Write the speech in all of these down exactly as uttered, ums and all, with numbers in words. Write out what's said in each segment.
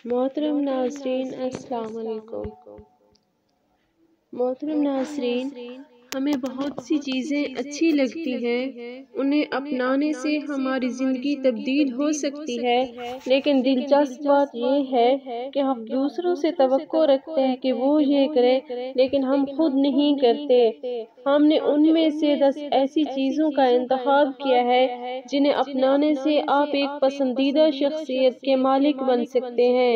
محترم ناظرین السلام علیکم۔ محترم ناظرین، ہمیں بہت سی چیزیں اچھی لگتی ہیں، انہیں اپنانے سے ہماری زندگی تبدیل ہو سکتی ہے، لیکن دلچسپ بات یہ ہے کہ ہم دوسروں سے توقع رکھتے ہیں کہ وہ یہ کریں، لیکن ہم خود نہیں کرتے۔ ہم نے ان میں سے دس ایسی چیزوں کا انتخاب کیا ہے جنہیں اپنانے سے آپ ایک پسندیدہ شخصیت کے مالک بن سکتے ہیں۔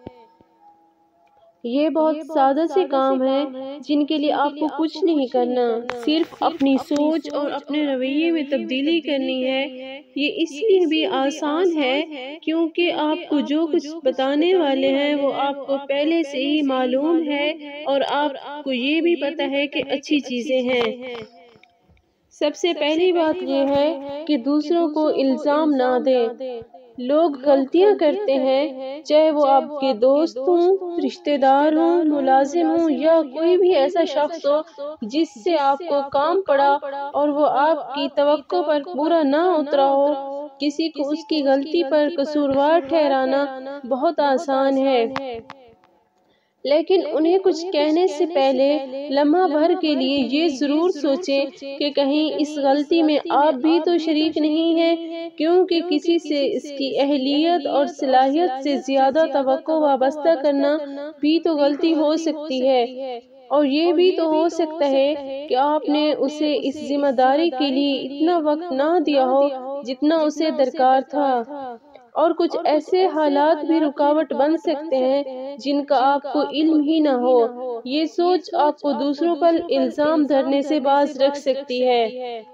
یہ بہت سادہ سے کام ہیں جن کے لیے آپ کو کچھ نہیں کرنا، صرف اپنی سوچ اور اپنے رویے میں تبدیلی کرنی ہے۔ یہ اس لیے بھی آسان ہے کیونکہ آپ کو جو کچھ بتانے والے ہیں وہ آپ کو پہلے سے ہی معلوم ہے اور آپ کو یہ بھی پتہ ہے کہ اچھی چیزیں ہیں۔ سب سے پہلی بات یہ ہے کہ دوسروں کو الزام نہ دیں۔ لوگ غلطیاں کرتے ہیں، چاہے وہ آپ کے دوست ہوں، رشتہ دار ہوں، ملازم ہوں یا کوئی بھی ایسا شخص ہو جس سے آپ کو کام پڑا اور وہ آپ کی توقع پر پورا نہ اترا ہو۔ کسی کو اس کی غلطی پر قصوروار ٹھہرانا بہت آسان ہے، لیکن انہیں کچھ کہنے سے پہلے لمحہ بھر کے لیے یہ ضرور سوچیں کہ کہیں اس غلطی میں آپ بھی تو شریک نہیں ہیں، کیونکہ کسی سے اس کی اہلیت اور صلاحیت سے زیادہ توقع وابستہ کرنا بھی تو غلطی ہو سکتی ہے، اور یہ بھی تو ہو سکتا ہے کہ آپ نے اسے اس ذمہ داری کے لیے اتنا وقت نہ دیا ہو جتنا اسے درکار تھا، اور کچھ ایسے حالات بھی رکاوٹ بن سکتے ہیں جن کا آپ کو علم ہی نہ ہو۔ یہ سوچ آپ کو دوسروں پر الزام دھرنے سے باز رکھ سکتی ہے۔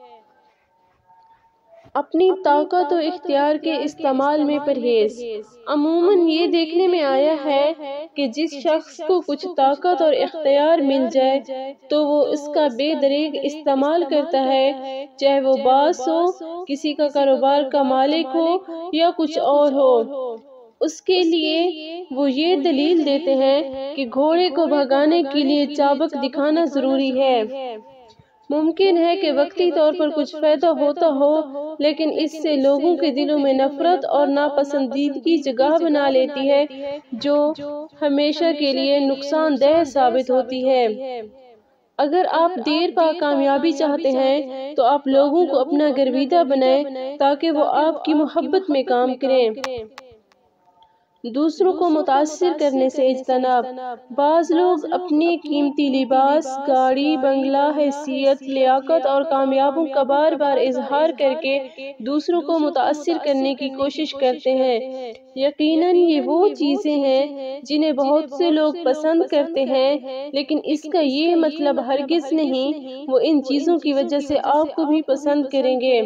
اپنی طاقت و اختیار کے استعمال میں پرہیز۔ عموماً یہ دیکھنے میں آیا ہے کہ جس شخص کو کچھ طاقت اور اختیار مل جائے تو وہ اس کا بے دریغ استعمال کرتا ہے، چاہے وہ باس ہو، کسی کا کاروبار کا مالک ہو یا کچھ اور ہو۔ اس کے لیے وہ یہ دلیل دیتے ہیں کہ گھوڑے کو بھگانے کے لیے چابک دکھانا ضروری ہے۔ ممکن ہے کہ وقتی طور پر کچھ فائدہ ہوتا ہو، لیکن اس سے لوگوں کے دلوں میں نفرت اور ناپسندیدگی جگہ بنا لیتی ہے جو ہمیشہ کے لیے نقصان دہ ثابت ہوتی ہے۔ اگر آپ دیر پا کامیابی چاہتے ہیں تو آپ لوگوں کو اپنا گرویدہ بنائیں تاکہ وہ آپ کی محبت میں کام کریں۔ دوسروں کو متاثر کرنے سے اجتناب۔ بعض لوگ اپنی قیمتی لباس، گاڑی، بنگلہ، حیثیت، لیاقت اور کامیابیوں کا بار بار اظہار کر کے دوسروں کو متاثر کرنے کی کوشش کرتے ہیں۔ یقیناً یہ وہ چیزیں ہیں جنہیں بہت سے لوگ پسند کرتے ہیں، لیکن اس کا یہ مطلب ہرگز نہیں وہ ان چیزوں کی وجہ سے آپ کو بھی پسند کریں گے۔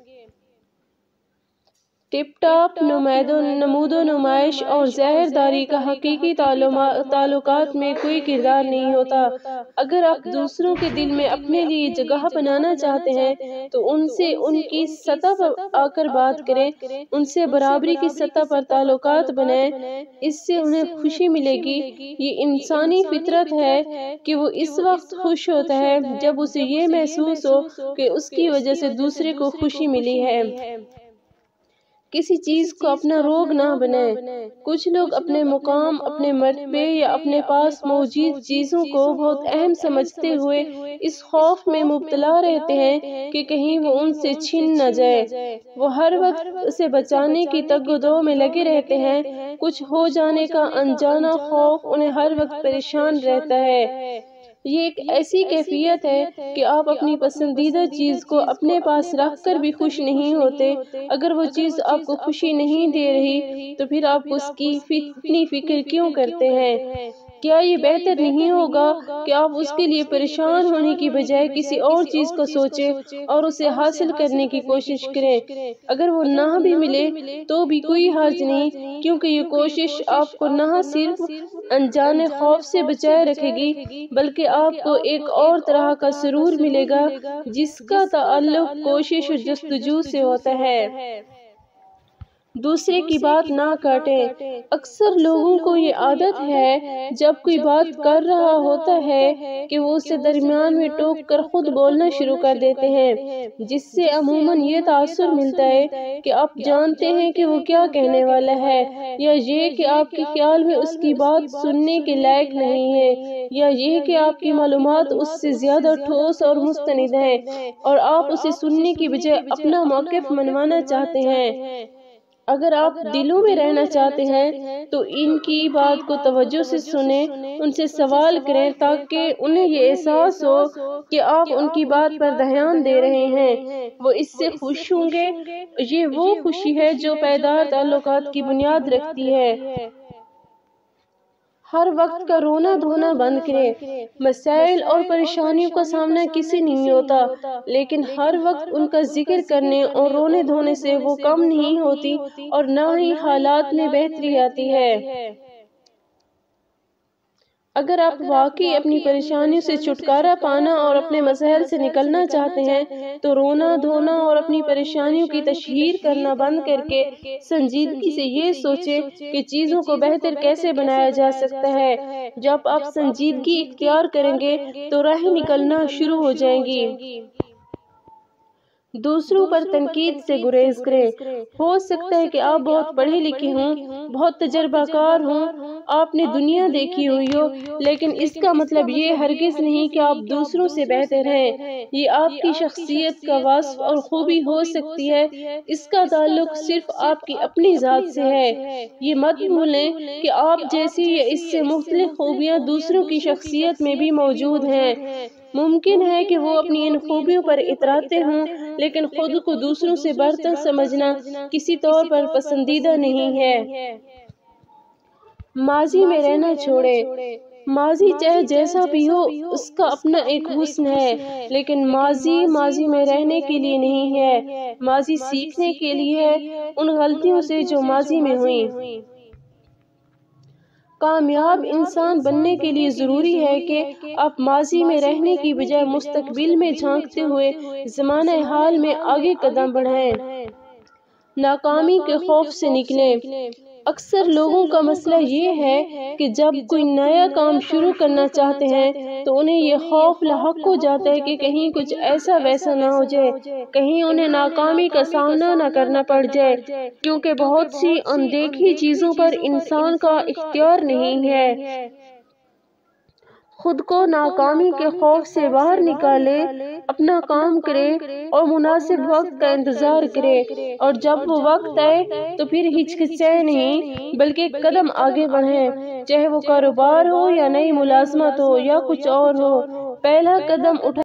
ٹپ ٹاپ نمود و نمائش اور ظاہر داری کا حقیقی تعلقات میں کوئی کردار نہیں ہوتا۔ اگر آپ دوسروں کے دل میں اپنے لیے جگہ بنانا چاہتے ہیں تو ان سے ان کی سطح پر آ کر بات کریں، ان سے برابری کی سطح پر تعلقات بنائیں، اس سے انہیں خوشی ملے گی۔ یہ انسانی فطرت ہے کہ وہ اس وقت خوش ہوتا ہے جب اسے یہ محسوس ہو کہ اس کی وجہ سے دوسرے کو خوشی ملی ہے۔ کسی چیز کو اپنا روگ نہ بنائیں۔ کچھ لوگ اپنے مقام، اپنے مرتبے یا اپنے پاس موجود چیزوں کو بہت اہم سمجھتے ہوئے اس خوف میں مبتلا رہتے ہیں کہ کہیں وہ ان سے چھن نہ جائے۔ وہ ہر وقت اسے بچانے کی تگ و دو میں لگے رہتے ہیں۔ کچھ ہو جانے کا انجانا خوف انہیں ہر وقت پریشان رہتا ہے۔ یہ ایک ایسی کیفیت ہے کہ آپ اپنی پسندیدہ چیز کو اپنے پاس رکھ کر بھی خوش نہیں ہوتے۔ اگر وہ چیز آپ کو خوشی نہیں دے رہی تو پھر آپ اس کی اتنی فکر کیوں کرتے ہیں؟ کیا یہ بہتر نہیں ہوگا کہ آپ اس کے لیے پریشان ہونے کی بجائے کسی اور چیز کو سوچیں اور اسے حاصل کرنے کی کوشش کریں؟ اگر وہ نہ بھی ملے تو بھی کوئی حرج نہیں، کیونکہ یہ کوشش آپ کو نہ صرف انجانے خوف سے بچائے رکھے گی بلکہ آپ کو ایک اور طرح کا سرور ملے گا جس کا تعلق کوشش و جستجو سے ہوتا ہے۔ دوسرے کی بات نہ کاٹیں۔ اکثر لوگوں کو یہ عادت ہے جب کوئی بات کر رہا ہوتا ہے کہ وہ اسے درمیان میں ٹوک کر خود بولنا شروع کر دیتے ہیں، جس سے عموماً یہ تاثر ملتا ہے کہ آپ جانتے ہیں کہ وہ کیا کہنے والا ہے، یا یہ کہ آپ کے خیال میں اس کی بات سننے کے لائق نہیں ہے، یا یہ کہ آپ کی معلومات اس سے زیادہ ٹھوس اور مستند ہیں اور آپ اسے سننے کی بجائے اپنا موقف منوانا چاہتے ہیں۔ اگر آپ دلوں میں رہنا چاہتے ہیں تو ان کی بات کو توجہ سے سنیں، ان سے سوال کریں تاکہ انہیں یہ احساس ہو کہ آپ ان کی بات پر دھیان دے رہے ہیں، وہ اس سے خوش ہوں گے۔ یہ وہ خوشی ہے جو پائیدار تعلقات کی بنیاد رکھتی ہے۔ ہر وقت کا رونا دھونا بند کریں۔ مسائل اور پریشانیوں کا سامنا کسی نہیں ہوتا، لیکن ہر وقت ان کا ذکر کرنے اور رونے دھونے سے وہ کم نہیں ہوتی اور نہ ہی حالات میں بہتری آتی ہے۔ اگر آپ واقعی اپنی پریشانیوں سے چھٹکارا پانا اور اپنے مسائل سے نکلنا چاہتے ہیں تو رونا دھونا اور اپنی پریشانیوں کی تشہیر کرنا بند کر کے سنجیدگی سے یہ سوچیں کہ چیزوں کو بہتر کیسے بنایا جا سکتا ہے۔ جب آپ سنجیدگی اختیار کریں گے تو راہیں نکلنا شروع ہو جائیں گی۔ دوسروں پر تنقید سے گریز کریں۔ ہو سکتا ہے کہ آپ بہت پڑھے لکھے ہوں، بہت تجربہ کار ہوں، آپ نے دنیا دیکھی ہوئی ہو، لیکن اس کا مطلب یہ ہرگز نہیں کہ آپ دوسروں سے بہتر ہیں۔ یہ آپ کی شخصیت کا وصف اور خوبی ہو سکتی ہے، اس کا تعلق صرف آپ کی اپنی ذات سے ہے۔ یہ مت بھولیں کہ آپ جیسی یا اس سے مختلف خوبیاں دوسروں کی شخصیت میں بھی موجود ہیں۔ ممکن ہے کہ وہ اپنی ان خوبیوں پر اتراتے ہوں، لیکن خود کو دوسروں سے برتر سمجھنا کسی طور پر پسندیدہ نہیں ہے۔ ماضی میں رہنا چھوڑیں۔ ماضی چاہے جیسا بھی ہو، اس کا اپنا ایک حسن ہے، لیکن ماضی ماضی میں رہنے کے لیے نہیں ہے۔ ماضی سیکھنے کے لیے ہے ان غلطیوں سے جو ماضی میں ہوئیں۔ کامیاب انسان بننے کے لیے ضروری ہے کہ آپ ماضی میں رہنے کی بجائے مستقبل میں جھانکتے ہوئے زمانہ حال میں آگے قدم بڑھائیں۔ ناکامی کے خوف سے نکلیں۔ اکثر لوگوں کا مسئلہ یہ ہے کہ جب کوئی نیا کام شروع کرنا چاہتے ہیں تو انہیں یہ خوف لاحق ہو جاتا ہے کہ کہیں کچھ ایسا ویسا نہ ہو جائے، کہیں انہیں ناکامی کا سامنا نہ کرنا پڑ جائے، کیونکہ بہت سی اندیکھی چیزوں پر انسان کا اختیار نہیں ہے۔ خود کو ناکامی کے خوف سے باہر نکالیں، اپنا کام کریں اور مناسب وقت کا انتظار کریں، اور جب وہ وقت آئے تو پھر ہچکچائیں نہیں بلکہ قدم آگے بڑھیں، چاہے وہ کاروبار ہو یا نئی ملازمت ہو یا کچھ اور ہو۔ پہلا قدم اٹھا